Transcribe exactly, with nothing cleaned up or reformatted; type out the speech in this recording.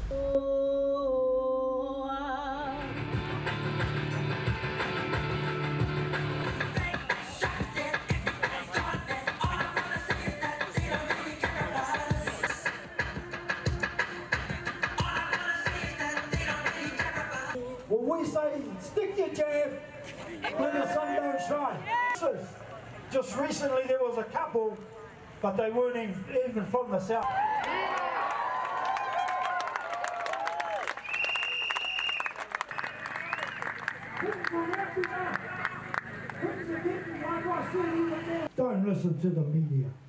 Well, we say stick your jab when the sun don't shine. Just recently there was a couple, but they weren't even from the south. Don't listen to the media.